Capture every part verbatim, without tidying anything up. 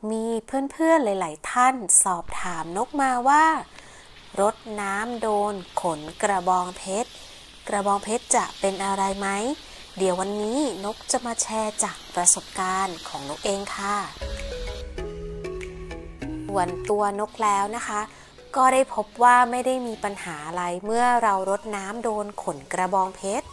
มีเพื่อนๆหลายๆท่านสอบถามนกมาว่ารดน้ำโดนขนกระบองเพชรกระบองเพชรจะเป็นอะไรไหมเดี๋ยววันนี้นกจะมาแชร์จากประสบการณ์ของนกเองค่ะส่วนตัวนกแล้วนะคะก็ได้พบว่าไม่ได้มีปัญหาอะไรเมื่อเรารดน้ำโดนขนกระบองเพชร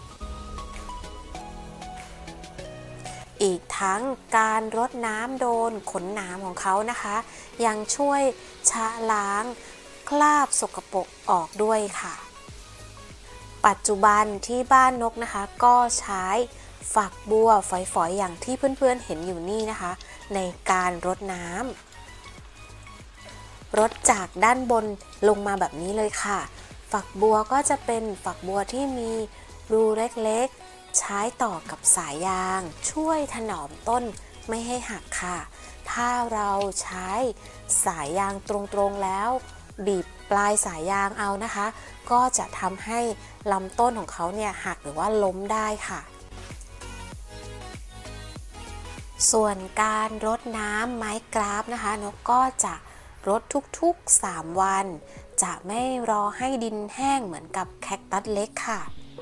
อีกทั้งการรดน้ำโดนขนหนามของเขานะคะยังช่วยชะล้างคราบสกปรกออกด้วยค่ะปัจจุบันที่บ้านนกนะคะก็ใช้ฝักบัวฝอยๆอย่างที่เพื่อนๆเห็นอยู่นี่นะคะในการรดน้ำรดจากด้านบนลงมาแบบนี้เลยค่ะฝักบัวก็จะเป็นฝักบัวที่มีรูเล็กๆใช้ต่อกับสายยางช่วยถนอมต้นไม่ให้หักค่ะถ้าเราใช้สายยางตรงๆแล้วบีบปลายสายยางเอานะคะก็จะทำให้ลำต้นของเขาเนี่ยหักหรือว่าล้มได้ค่ะส่วนการรดน้ำไม้กราฟนะคะนกก็จะรดทุกๆสามวันจะไม่รอให้ดินแห้งเหมือนกับแคคตัสเล็กค่ะ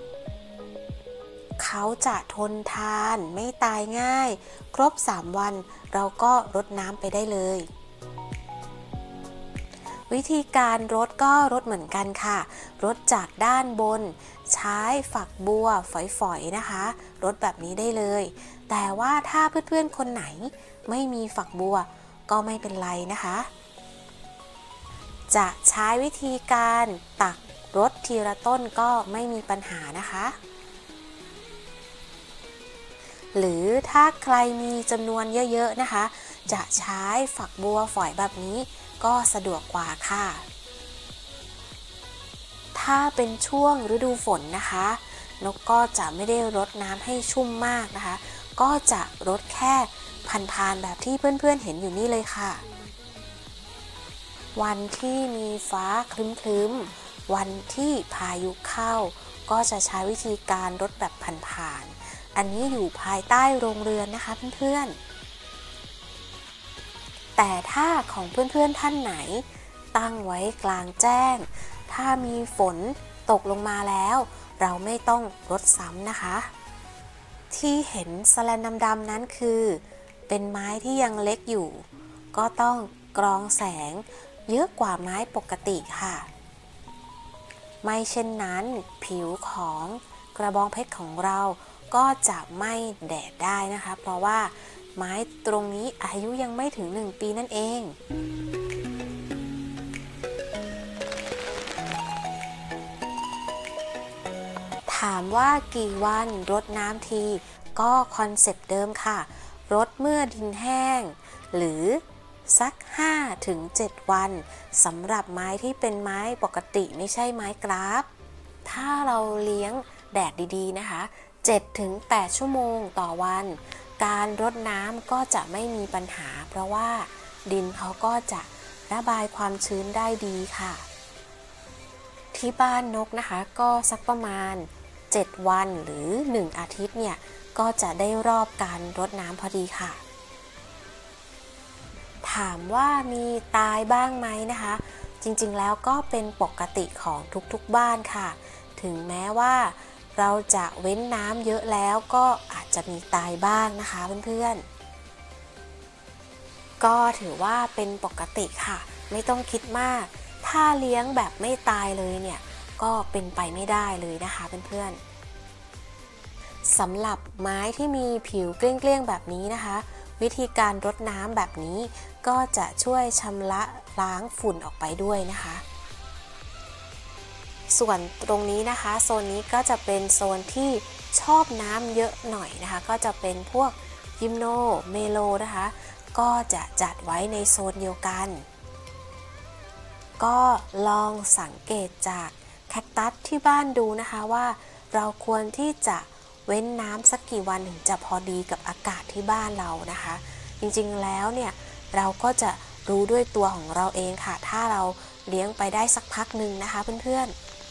เขาจะทนทานไม่ตายง่ายครบสามวันเราก็รดน้ำไปได้เลยวิธีการรดก็รดเหมือนกันค่ะรดจากด้านบนใช้ฝักบัวฝอยๆนะคะรดแบบนี้ได้เลยแต่ว่าถ้าเพื่อนๆคนไหนไม่มีฝักบัวก็ไม่เป็นไรนะคะจะใช้วิธีการตักรดทีละต้นก็ไม่มีปัญหานะคะหรือถ้าใครมีจำนวนเยอะๆนะคะจะใช้ฝักบัวฝอยแบบนี้ก็สะดวกกว่าค่ะถ้าเป็นช่วงฤดูฝนนะคะนกก็จะไม่ได้รดน้ำให้ชุ่มมากนะคะก็จะรดแค่ผ่านๆแบบที่เพื่อนๆเห็นอยู่นี่เลยค่ะวันที่มีฟ้าครึ้มๆวันที่พายุเข้าก็จะใช้วิธีการรดแบบผ่านๆอันนี้อยู่ภายใต้โรงเรือนนะคะเพื่อนๆแต่ถ้าของเพื่อนๆท่านไหนตั้งไว้กลางแจ้งถ้ามีฝนตกลงมาแล้วเราไม่ต้องรดซ้ำนะคะที่เห็นสแลนดำๆนั้นคือเป็นไม้ที่ยังเล็กอยู่ก็ต้องกรองแสงเยอะกว่าไม้ปกติค่ะไม่เช่นนั้นผิวของกระบองเพชรของเราก็จะไม่แดดได้นะคะเพราะว่าไม้ตรงนี้อายุยังไม่ถึงหนึ่งปีนั่นเองถามว่ากี่วันรดน้ำทีก็คอนเซปต์เดิมค่ะรดเมื่อดินแห้งหรือสัก ห้าถึงเจ็ด วันสำหรับไม้ที่เป็นไม้ปกติไม่ใช่ไม้กราฟถ้าเราเลี้ยงแดดดีๆนะคะ เจ็ดถึงแปด ชั่วโมงต่อวันการรดน้ำก็จะไม่มีปัญหาเพราะว่าดินเขาก็จะระบายความชื้นได้ดีค่ะที่บ้านนกนะคะก็สักประมาณเจ็ดวันหรือหนึ่งอาทิตย์เนี่ยก็จะได้รอบการรดน้ำพอดีค่ะถามว่ามีตายบ้างไหมนะคะจริงๆแล้วก็เป็นปกติของทุกๆบ้านค่ะถึงแม้ว่าเราจะเว้นน้ำเยอะแล้วก็อาจจะมีตายบ้างนะคะเพื่อนๆก็ถือว่าเป็นปกติค่ะไม่ต้องคิดมากถ้าเลี้ยงแบบไม่ตายเลยเนี่ยก็เป็นไปไม่ได้เลยนะคะเพื่อนๆสำหรับไม้ที่มีผิวเกลี้ยงๆแบบนี้นะคะวิธีการรดน้ำแบบนี้ก็จะช่วยชำระล้างฝุ่นออกไปด้วยนะคะส่วนตรงนี้นะคะโซนนี้ก็จะเป็นโซนที่ชอบน้ำเยอะหน่อยนะคะก็จะเป็นพวกยิมโนเมโลนะคะก็จะจัดไว้ในโซนเดียวกันก็ลองสังเกตจากแคคตัสที่บ้านดูนะคะว่าเราควรที่จะเว้นน้ำสักกี่วันถึงจะพอดีกับอากาศที่บ้านเรานะคะจริงๆแล้วเนี่ยเราก็จะรู้ด้วยตัวของเราเองค่ะถ้าเราเลี้ยงไปได้สักพักหนึ่งนะคะเพื่อน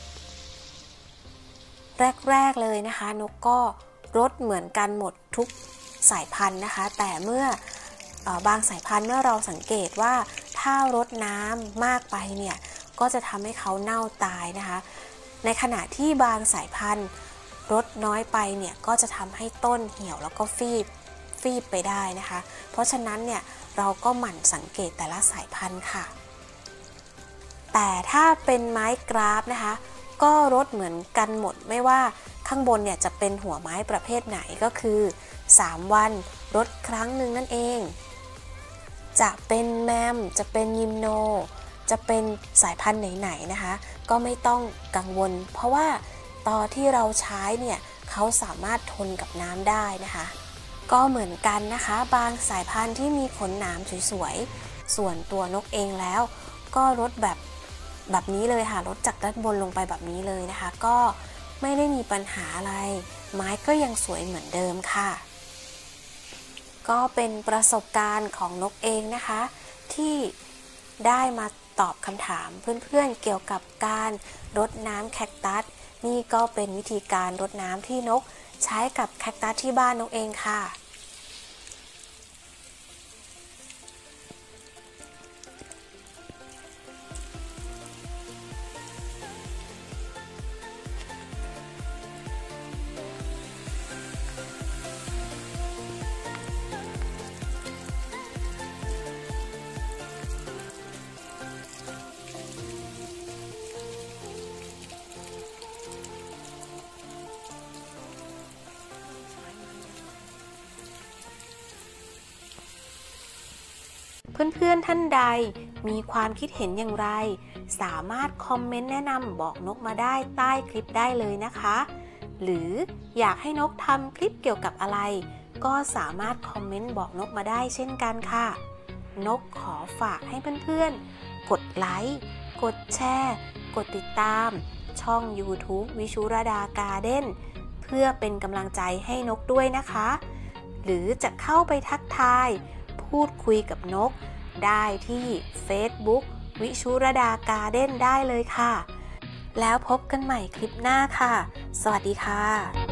ๆแรกๆเลยนะคะนกก็รดเหมือนกันหมดทุกสายพันธุ์นะคะแต่เมื่อบางสายพันธุ์เมื่อเราสังเกตว่าถ้ารดน้ำมากไปเนี่ยก็จะทำให้เขาเน่าตายนะคะในขณะที่บางสายพันธุ์รดน้อยไปเนี่ยก็จะทำให้ต้นเหี่ยวแล้วก็ฟีบฟีบไปได้นะคะเพราะฉะนั้นเนี่ยเราก็หมั่นสังเกตแต่ละสายพันธุ์ค่ะแต่ถ้าเป็นไม้กราฟนะคะก็รดเหมือนกันหมดไม่ว่าข้างบนเนี่ยจะเป็นหัวไม้ประเภทไหนก็คือสามวันรดครั้งหนึ่งนั่นเองจะเป็นแมมจะเป็นยิมโนจะเป็นสายพันธุ์ไหนๆนะคะก็ไม่ต้องกังวลเพราะว่าตอนที่เราใช้เนี่ยเขาสามารถทนกับน้ำได้นะคะก็เหมือนกันนะคะบางสายพันธุ์ที่มีขนหนามสวยๆส่วนตัวนกเองแล้วก็รดแบบแบบนี้เลยค่ะรดจากด้านบนลงไปแบบนี้เลยนะคะก็ไม่ได้มีปัญหาอะไรไม้ก็ยังสวยเหมือนเดิมค่ะก็เป็นประสบการณ์ของนกเองนะคะที่ได้มาตอบคำถามเพื่อนๆเกี่ยวกับการรดน้ำแคคตัสนี่ก็เป็นวิธีการรดน้ำที่นกใช้กับแคคตัสที่บ้านนกเองค่ะเพื่อนๆท่านใดมีความคิดเห็นอย่างไรสามารถคอมเมนต์แนะนำบอกนกมาได้ใต้คลิปได้เลยนะคะหรืออยากให้นกทำคลิปเกี่ยวกับอะไรก็สามารถคอมเมนต์บอกนกมาได้เช่นกันค่ะนกขอฝากให้เพื่อนๆกดไลค์กดแชร์กดติดตามช่อง ยูทูบ วิชุรดาการ์เด้นเพื่อเป็นกำลังใจให้นกด้วยนะคะหรือจะเข้าไปทักทายพูดคุยกับนกได้ที่ Facebook วิชุรดาการ์เด้นได้เลยค่ะแล้วพบกันใหม่คลิปหน้าค่ะสวัสดีค่ะ